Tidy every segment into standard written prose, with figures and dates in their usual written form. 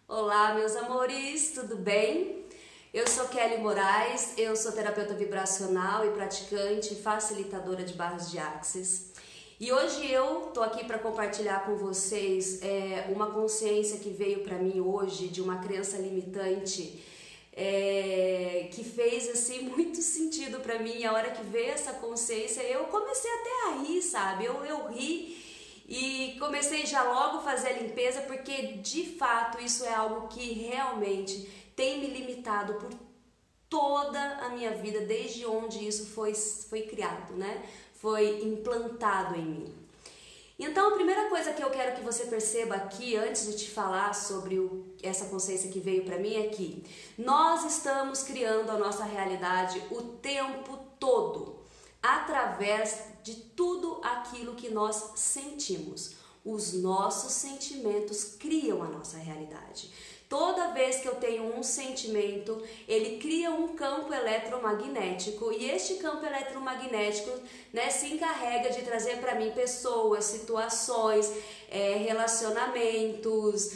Olá, meus amores, tudo bem? Eu sou Kelly Moraes, eu sou terapeuta vibracional e praticante e facilitadora de barras de Axis. E hoje eu tô aqui para compartilhar com vocês uma consciência que veio para mim hoje de uma crença limitante que fez assim muito sentido para mim. A hora que veio essa consciência, eu comecei até a rir, sabe? Eu ri. E comecei já logo a fazer a limpeza, porque de fato isso é algo que realmente tem me limitado por toda a minha vida, desde onde isso foi criado, né? Foi implantado em mim. Então a primeira coisa que eu quero que você perceba aqui, antes de te falar sobre essa consciência que veio para mim, é que nós estamos criando a nossa realidade o tempo todo, através de tudo aquilo que nós sentimos. Os nossos sentimentos criam a nossa realidade. Toda vez que eu tenho um sentimento, ele cria um campo eletromagnético, e este campo eletromagnético, né, se encarrega de trazer para mim pessoas, situações, relacionamentos,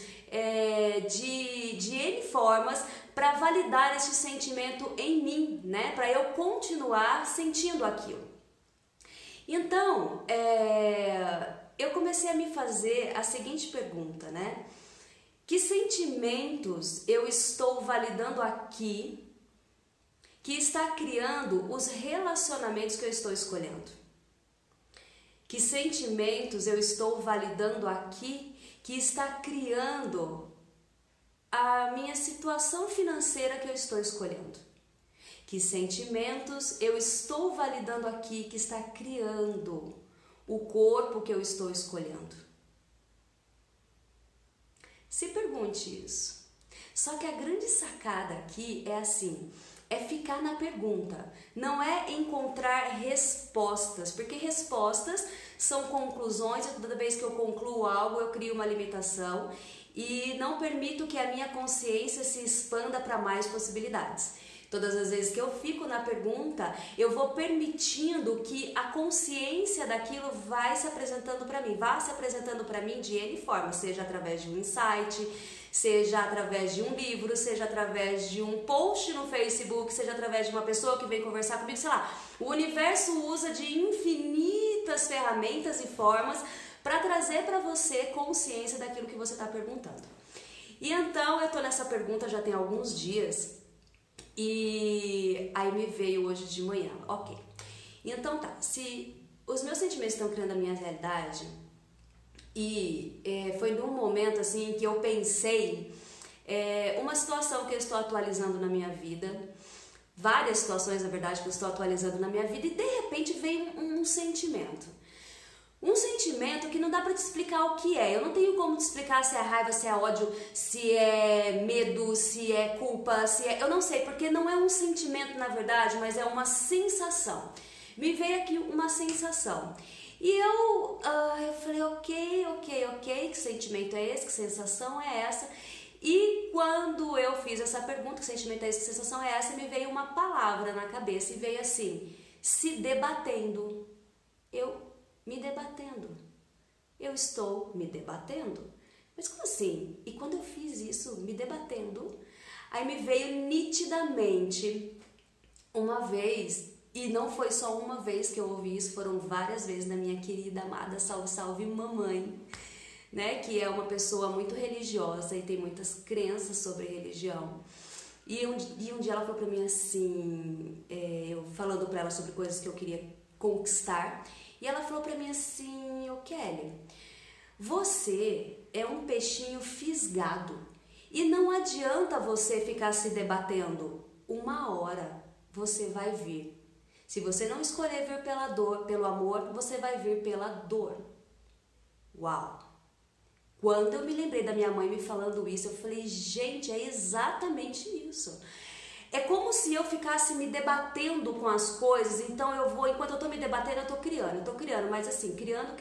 de N formas, para validar esse sentimento em mim, né, para eu continuar sentindo aquilo. Então, eu comecei a me fazer a seguinte pergunta, né? Que sentimentos eu estou validando aqui que está criando os relacionamentos que eu estou escolhendo? Que sentimentos eu estou validando aqui que está criando a minha situação financeira que eu estou escolhendo? Que sentimentos eu estou validando aqui que está criando o corpo que eu estou escolhendo? Se pergunte isso. Só que a grande sacada aqui é assim, é ficar na pergunta, não é encontrar respostas, porque respostas são conclusões, e toda vez que eu concluo algo, eu crio uma limitação e não permito que a minha consciência se expanda para mais possibilidades. Todas as vezes que eu fico na pergunta, eu vou permitindo que a consciência daquilo vai se apresentando para mim de N formas, seja através de um insight, seja através de um livro, seja através de um post no Facebook, seja através de uma pessoa que vem conversar comigo, sei lá. O universo usa de infinitas ferramentas e formas para trazer para você consciência daquilo que você está perguntando. E então eu tô nessa pergunta já tem alguns dias. E aí me veio hoje de manhã, ok. Então tá, se os meus sentimentos estão criando a minha realidade, e foi num momento assim que eu pensei uma situação que eu estou atualizando na minha vida, várias situações na verdade que eu estou atualizando na minha vida, e de repente veio um sentimento. Um sentimento que não dá pra te explicar o que é. Eu não tenho como te explicar se é raiva, se é ódio, se é medo, se é culpa, se é... Eu não sei, porque não é um sentimento na verdade, mas é uma sensação. Me veio aqui uma sensação. E eu falei, ok, que sentimento é esse, que sensação é essa? E quando eu fiz essa pergunta, que sentimento é esse, que sensação é essa, me veio uma palavra na cabeça e veio assim, se debatendo. Me debatendo. Eu estou me debatendo? Mas como assim? E quando eu fiz isso, me debatendo, aí me veio nitidamente uma vez, e não foi só uma vez que eu ouvi isso, foram várias vezes na minha querida, amada, salve, salve mamãe, né? Que é uma pessoa muito religiosa e tem muitas crenças sobre religião. E um dia ela falou pra mim assim, eu falando pra ela sobre coisas que eu queria conquistar, e ela falou pra mim assim, ô Kelly, você é um peixinho fisgado e não adianta você ficar se debatendo. Uma hora você vai vir. Se você não escolher vir pela dor, pelo amor, você vai vir pela dor. Uau! Quando eu me lembrei da minha mãe me falando isso, eu falei, gente, é exatamente isso. É como se eu ficasse me debatendo com as coisas, então enquanto eu tô me debatendo, eu tô criando, mas assim, criando,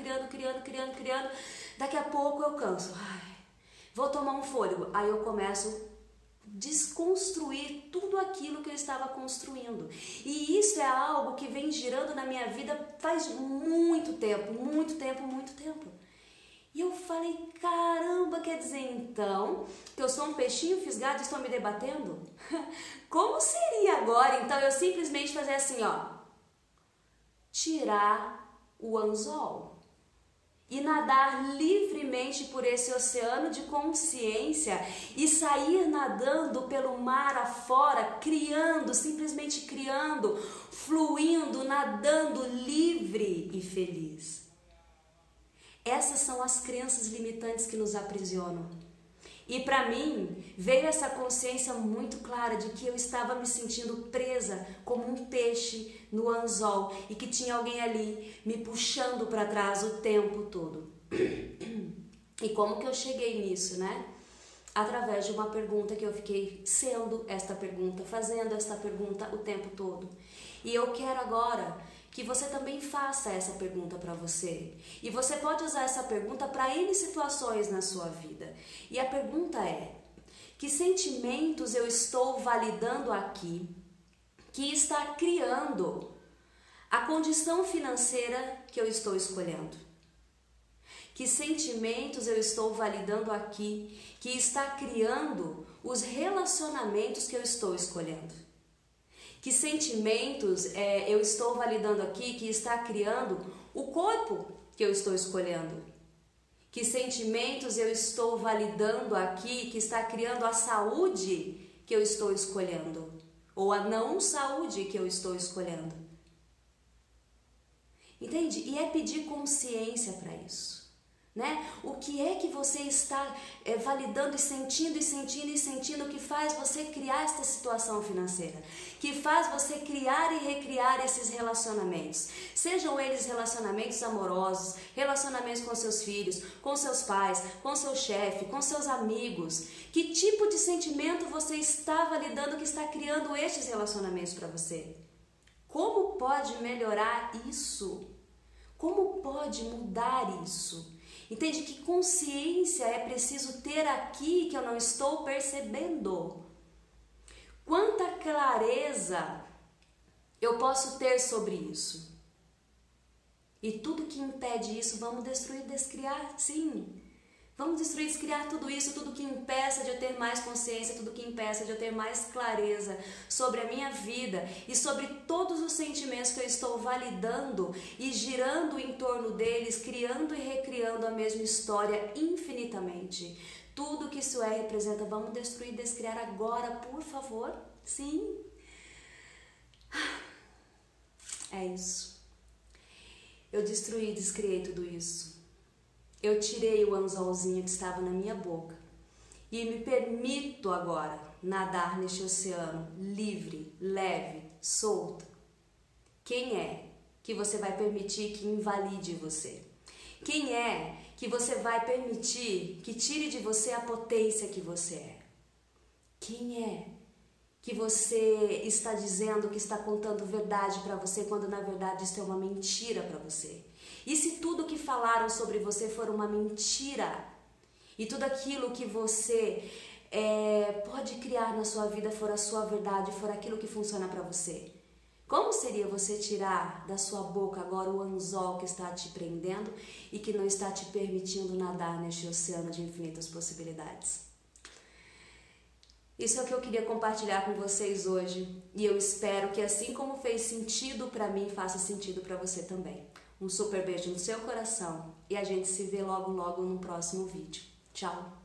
daqui a pouco eu canso, vou tomar um fôlego, aí eu começo a desconstruir tudo aquilo que eu estava construindo. E isso é algo que vem girando na minha vida faz muito tempo. E eu falei, caramba, quer dizer então que eu sou um peixinho fisgado e estou me debatendo? Como seria agora então eu simplesmente fazer assim, ó, tirar o anzol e nadar livremente por esse oceano de consciência e sair nadando pelo mar afora, criando, simplesmente criando, fluindo, nadando livre e feliz. Essas são as crenças limitantes que nos aprisionam. E para mim, veio essa consciência muito clara de que eu estava me sentindo presa como um peixe no anzol e que tinha alguém ali me puxando para trás o tempo todo. E como que eu cheguei nisso, né? Através de uma pergunta que eu fiquei sendo esta pergunta, fazendo esta pergunta o tempo todo. E eu quero agora que você também faça essa pergunta para você. E você pode usar essa pergunta para N situações na sua vida. E a pergunta é: que sentimentos eu estou validando aqui que está criando a condição financeira que eu estou escolhendo? Que sentimentos eu estou validando aqui que está criando os relacionamentos que eu estou escolhendo? Que sentimentos eu estou validando aqui que está criando o corpo que eu estou escolhendo? Que sentimentos eu estou validando aqui que está criando a saúde que eu estou escolhendo? Ou a não saúde que eu estou escolhendo? Entende? E é pedir consciência para isso. Né? O que é que você está validando e sentindo que faz você criar esta situação financeira, que faz você criar e recriar esses relacionamentos, sejam eles relacionamentos amorosos, relacionamentos com seus filhos, com seus pais, com seu chefe, com seus amigos. Que tipo de sentimento você está validando que está criando estes relacionamentos para você? Como pode melhorar isso? Como pode mudar isso? Entende? Que consciência é preciso ter aqui que eu não estou percebendo? Quanta clareza eu posso ter sobre isso? E tudo que impede isso, vamos destruir, descriar, sim. Vamos destruir, descriar tudo isso, tudo que impeça de eu ter mais consciência, tudo que impeça de eu ter mais clareza sobre a minha vida e sobre todos os sentimentos que eu estou validando e girando em torno deles, criando e recriando a mesma história infinitamente. Tudo que isso representa, vamos destruir, descriar agora, por favor? Sim. É isso. Eu destruí, descriei tudo isso. Eu tirei o anzolzinho que estava na minha boca e me permito agora nadar neste oceano livre, leve, solto. Quem é que você vai permitir que invalide você? Quem é que você vai permitir que tire de você a potência que você é? Quem é que você está dizendo que está contando verdade para você quando na verdade isso é uma mentira para você? E se tudo que falaram sobre você for uma mentira e tudo aquilo que você pode criar na sua vida for a sua verdade, for aquilo que funciona para você? Como seria você tirar da sua boca agora o anzol que está te prendendo e que não está te permitindo nadar neste oceano de infinitas possibilidades? Isso é o que eu queria compartilhar com vocês hoje e eu espero que assim como fez sentido para mim, faça sentido para você também. Um super beijo no seu coração e a gente se vê logo no próximo vídeo. Tchau!